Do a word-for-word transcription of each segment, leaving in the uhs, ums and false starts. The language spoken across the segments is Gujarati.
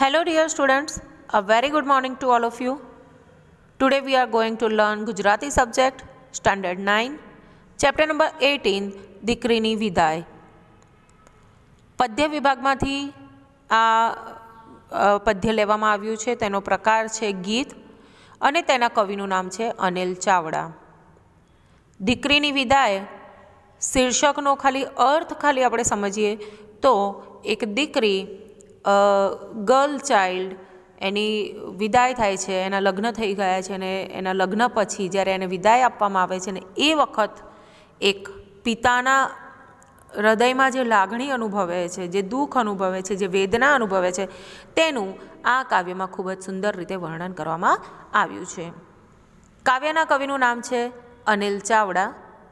Hello dear students, a very good morning to all of you. Today we are going to learn Gujarati subject, standard nine, chapter number eighteen, દીકરીની વિદાય. પદ્ય વિભાગમાંથી આ પદ્ય લેવામાં આવ્યું છે. તેનો પ્રકાર છે ગીત અને તેના કવિનું નામ છે અનિલ ચાવડા. દીકરીની વિદાય શીર્ષકનો ખાલી અર્થ ખાલી આપણે સમજીએ તો એક દીકરી ગર્લ ચાઇલ્ડ એની વિદાય થાય છે, એના લગ્ન થઈ ગયા છે અને એના લગ્ન પછી જ્યારે એને વિદાય આપવામાં આવે છે ને એ વખત એક પિતાના હૃદયમાં જે લાગણી અનુભવે છે, જે દુઃખ અનુભવે છે, જે વેદના અનુભવે છે તેનું આ કાવ્યમાં ખૂબ જ સુંદર રીતે વર્ણન કરવામાં આવ્યું છે. કાવ્યના કવિનું નામ છે અનિલ ચાવડા.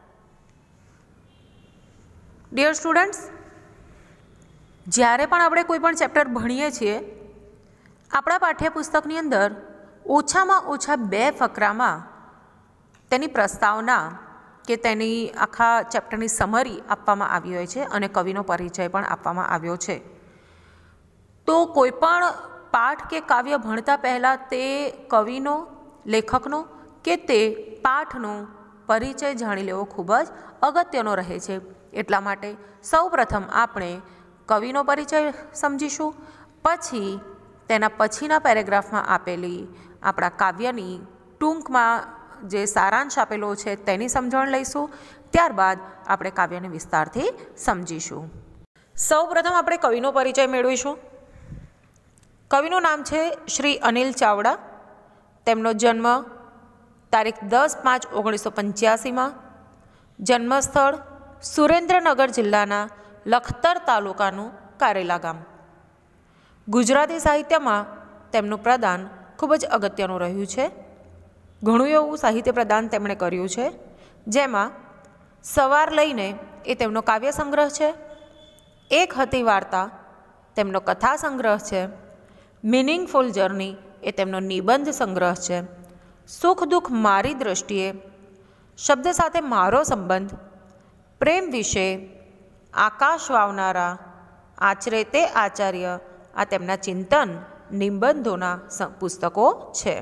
ડિયર સ્ટુડન્ટ્સ, જ્યારે પણ આપણે કોઈ પણ ચેપ્ટર ભણીએ છીએ આપણા પાઠ્યપુસ્તકની અંદર ઓછામાં ઓછા બે ફકરામાં તેની પ્રસ્તાવના કે તેની આખા ચેપ્ટરની સમરી આપવામાં આવી હોય છે અને કવિનો પરિચય પણ આપવામાં આવ્યો છે. તો કોઈ પણ પાઠ કે કાવ્ય ભણતા પહેલાં તે કવિનો, લેખકનો કે તે પાઠનો પરિચય જાણી લેવો ખૂબ જ અગત્યનો રહે છે. એટલા માટે સૌ પ્રથમ આપણે કવિનો પરિચય સમજીશું, પછી તેના પછીના પેરેગ્રાફમાં આપેલી આપણા કાવ્યની ટૂંકમાં જે સારાંશ આપેલો છે તેની સમજણ લઈશું. ત્યારબાદ આપણે કાવ્યને વિસ્તારથી સમજીશું. સૌ પ્રથમ આપણે કવિનો પરિચય મેળવીશું. કવિનું નામ છે શ્રી અનિલ ચાવડા. તેમનો જન્મ તારીખ દસ પાંચ ઓગણીસો પંચ્યાસીમાં, જન્મસ્થળ સુરેન્દ્રનગર જિલ્લાના લખતર તાલુકાનું કારેલા ગામ. ગુજરાતી સાહિત્યમાં તેમનું પ્રદાન ખૂબ જ અગત્યનું રહ્યું છે. ઘણું એવું સાહિત્ય પ્રદાન તેમણે કર્યું છે, જેમાં સવાર લઈને એ તેમનો કાવ્ય સંગ્રહ છે, એક હતી વાર્તા તેમનો કથા સંગ્રહ છે, મિનિંગફુલ જર્ની એ તેમનો નિબંધ સંગ્રહ છે, સુખ દુઃખ મારી દૃષ્ટિએ, શબ્દ સાથે મારો સંબંધ, પ્રેમ વિશે, આકાશ વાવનારા, આચરે તે આચાર્ય આ તેમના ચિંતન નિબંધોના પુસ્તકો છે.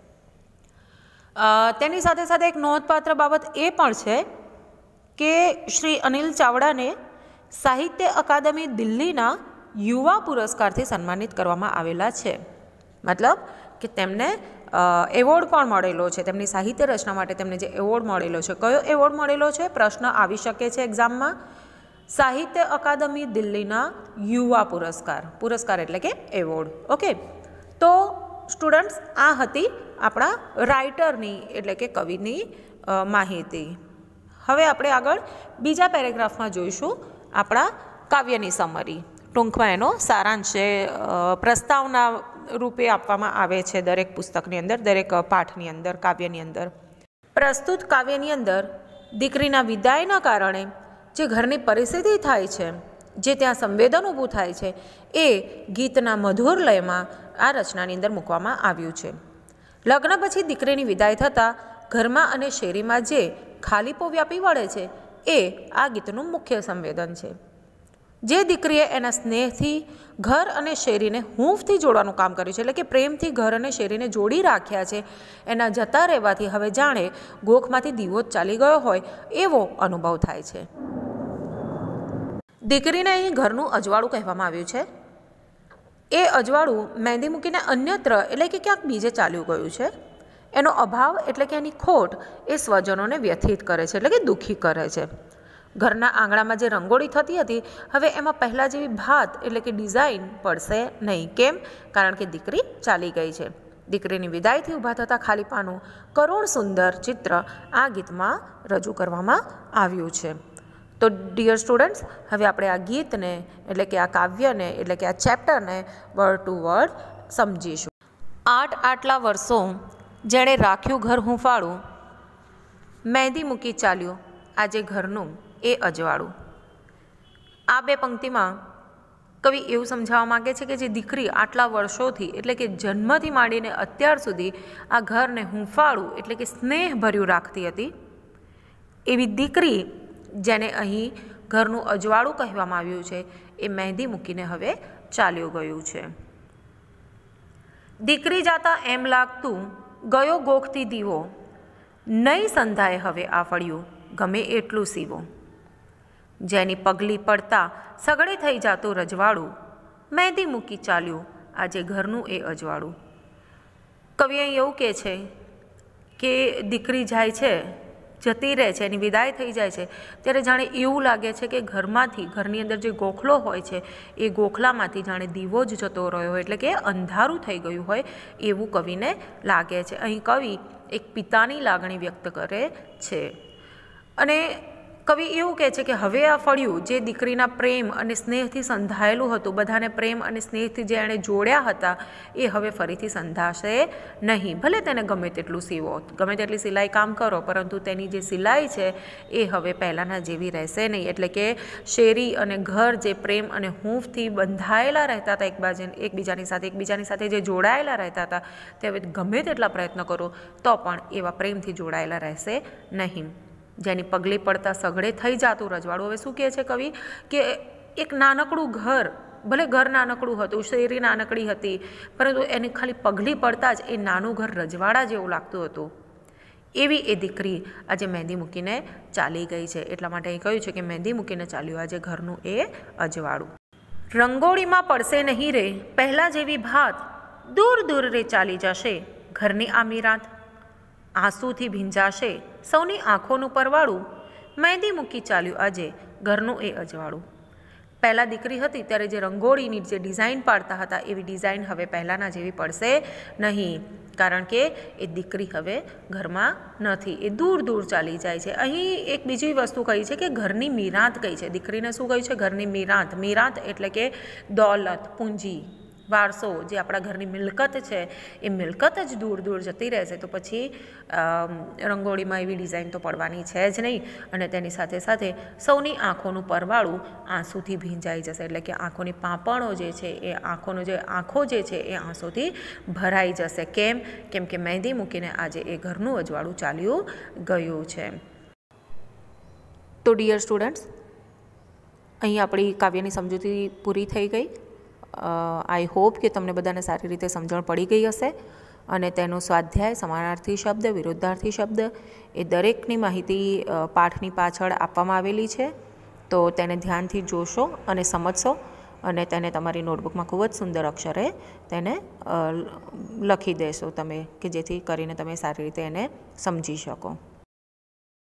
તેની સાથે સાથે એક નોંધપાત્ર બાબત એ પણ છે કે શ્રી અનિલ ચાવડાને સાહિત્ય અકાદમી દિલ્હીના યુવા પુરસ્કારથી સન્માનિત કરવામાં આવેલા છે. મતલબ કે તેમને એવોર્ડ પણ મળેલો છે. તેમની સાહિત્ય રચના માટે તેમને જે એવોર્ડ મળેલો છે, કયો એવોર્ડ મળેલો છે પ્રશ્ન આવી શકે છે એક્ઝામમાં. સાહિત્ય અકાદમી દિલ્હીના યુવા પુરસ્કાર. પુરસ્કાર એટલે કે એવોર્ડ. ઓકે, તો સ્ટુડન્ટ્સ આ હતી આપણા રાઇટરની એટલે કે કવિની માહિતી. હવે આપણે આગળ બીજા પેરેગ્રાફમાં જોઈશું આપણા કાવ્યની સમરી. ટૂંકમાં એનો સારાંશ છે, પ્રસ્તાવના રૂપે આપવામાં આવે છે દરેક પુસ્તકની અંદર, દરેક પાઠની અંદર, કાવ્યની અંદર. પ્રસ્તુત કાવ્યની અંદર દીકરીના વિદાયના કારણે જે ઘરની પરિસ્થિતિ થાય છે, જે ત્યાં સંવેદન ઊભું થાય છે, એ ગીતના મધુર લયમાં આ રચનાની અંદર મૂકવામાં આવ્યું છે. લગ્ન પછી દીકરીની વિદાય થતાં ઘરમાં અને શેરીમાં જે ખાલીપો વ્યાપી વળે છે એ આ ગીતનું મુખ્ય સંવેદન છે. જે દીકરીએ એના સ્નેહથી ઘર અને શેરીને હૂંફથી જોડવાનું કામ કર્યું છે, એટલે કે પ્રેમથી ઘર અને શેરીને જોડી રાખ્યા છે, એના જતા રહેવાથી હવે જાણે ગોખમાંથી દીવો જ ચાલી ગયો હોય એવો અનુભવ થાય છે. દીકરીને અહીં ઘરનું અજવાળું કહેવામાં આવ્યું છે. એ અજવાળું મહેંદી મૂકીને અન્યત્ર એટલે કે ક્યાંક બીજે ચાલ્યું ગયું છે. એનો અભાવ એટલે કે એની ખોટ એ સ્વજનોને વ્યથિત કરે છે, એટલે કે દુઃખી કરે છે. ઘરના આંગણામાં જે રંગોળી થતી હતી હવે એમાં પહેલાં જેવી ભાત એટલે કે ડિઝાઇન પડશે નહીં. કેમ? કારણ કે દીકરી ચાલી ગઈ છે. દીકરીની વિદાયથી ઊભા થતા ખાલીપાનું કરુણ સુંદર ચિત્ર આ ગીતમાં રજૂ કરવામાં આવ્યું છે. તો ડિયર સ્ટુડન્ટ્સ, હવે આપણે આ ગીતને એટલે કે આ કાવ્યને એટલે કે આ ચેપ્ટરને વર્ડ ટુ વર્ડ સમજીશું. આઠ આટલા વર્ષો જેણે રાખ્યું ઘર હૂંફાળું, મહેંદી મૂકી ચાલ્યું આજે ઘરનું એ અજવાળું. આ બે પંક્તિમાં કવિ એવું સમજાવવા માગે છે કે જે દીકરી આટલા વર્ષોથી એટલે કે જન્મથી માંડીને અત્યાર સુધી આ ઘરને હૂંફાળું એટલે કે સ્નેહભર્યું રાખતી હતી, એવી દીકરી જેને અહીં ઘરનું અજવાળું કહેવામાં આવ્યું છે એ મહેંદી મૂકીને હવે ચાલ્યું ગયું છે. દીકરી જાતા એમ લાગતું ગયો ગોખતી દીવો, નહીં સંધાય હવે આ ફળિયું ગમે એટલું સીવો. જેની પગલી પડતા સગડે થઈ જાતું રજવાડું, મહેંદી મૂકી ચાલ્યું આજે ઘરનું એ અજવાળું. કવિ અહીં એવું કહે છે કે દીકરી જાય છે, જતી રહે છે, એની વિદાય થઈ જાય છે, ત્યારે જાણે એવું લાગે છે કે ઘરમાંથી, ઘરની અંદર જે ગોખલો હોય છે એ ગોખલામાંથી જાણે દીવો જ જતો રહ્યો હોય, એટલે કે અંધારું થઈ ગયું હોય એવું કવિને લાગે છે. અહીં કવિ એક પિતાની લાગણી વ્યક્ત કરે છે અને કવિ એવું કહે છે કે હવે આ ફળિયું જે દીકરીના પ્રેમ અને સ્નેહથી સંધાયેલું હતું, બધાને પ્રેમ અને સ્નેહથી જે એણે જોડ્યા હતા એ હવે ફરીથી સંધાશે નહીં. ભલે તેને ગમે તેટલું સીવો, ગમે તેટલી સિલાઈ કામ કરો, પરંતુ તેની જે સિલાઈ છે એ હવે પહેલાંના જેવી રહેશે નહીં. એટલે કે શેરી અને ઘર જે પ્રેમ અને હૂંફથી બંધાયેલા રહેતા હતા, એકબાજુ એકબીજાની સાથે એકબીજાની સાથે જે જોડાયેલા રહેતા હતા, તે હવે ગમે તેટલા પ્રયત્ન કરો તો પણ એવા પ્રેમથી જોડાયેલા રહેશે નહીં. જેની પગલી પડતા સઘળે થઈ જાતું રજવાડું. હવે શું કહે છે કવિ કે એક નાનકડું ઘર, ભલે ઘર નાનકડું હતું, શેરી નાનકડી હતી, પરંતુ એની ખાલી પગલી પડતા જ એ નાનું ઘર રજવાડા જેવું લાગતું હતું. એવી એ દીકરી આજે મહેંદી મૂકીને ચાલી ગઈ છે. એટલા માટે અહીં કહ્યું છે કે મહેંદી મૂકીને ચાલ્યું આજે ઘરનું એ અજવાળું. રંગોળીમાં પડશે નહીં રે પહેલાં જેવી ભાત, દૂર દૂર રે ચાલી જશે ઘરની આ મીરાત. આંસુથી ભીંજાશે સૌની આંખોનું પરવાળું, મહેંદી મૂકી ચાલ્યું આજે ઘરનું એ અજવાળું. પહેલાં દીકરી હતી ત્યારે જે રંગોળીની જે ડિઝાઇન પાડતા હતા એવી ડિઝાઇન હવે પહેલાંના જેવી પડશે નહીં, કારણ કે એ દીકરી હવે ઘરમાં નથી, એ દૂર દૂર ચાલી જાય છે. અહીં એક બીજી વસ્તુ કહી છે કે ઘરની મીરાત કહી છે. દીકરીને શું કહ્યું છે? ઘરની મીરાત. મીરાત એટલે કે દોલત, પૂંજી, વારસો, જે આપણા ઘરની મિલકત છે એ મિલકત જ દૂર દૂર જતી રહેશે, તો પછી રંગોળીમાં એવી ડિઝાઇન તો પડવાની છે જ નહીં. અને તેની સાથે સાથે સૌની આંખોનું પરવાળું આંસુથી ભીંજાઈ જશે, એટલે કે આંખોની પાંપણો જે છે એ આંખોનો જે આંખો જે છે એ આંસુથી ભરાઈ જશે. કેમ? કેમ કે મહેંદી મૂકીને આજે એ ઘરનું અજવાળું ચાલ્યું ગયું છે. તો ડિયર સ્ટુડન્ટ્સ, અહીં આપણી કાવ્યની સમજૂતી પૂરી થઈ ગઈ. આઈ હોપ કે તમને બધાને સારી રીતે સમજણ પડી ગઈ હશે અને તેનો સ્વાધ્યાય, સમાનાર્થી શબ્દ, વિરુદ્ધાર્થી શબ્દ એ દરેકની માહિતી પાઠની પાછળ આપવામાં આવેલી છે. તો તેને ધ્યાનથી જોશો અને સમજશો અને તેને તમારી નોટબુકમાં ખૂબ જ સુંદર અક્ષરે તેને લખી દેશો તમે, કે જેથી કરીને તમે સારી રીતે એને સમજી શકો.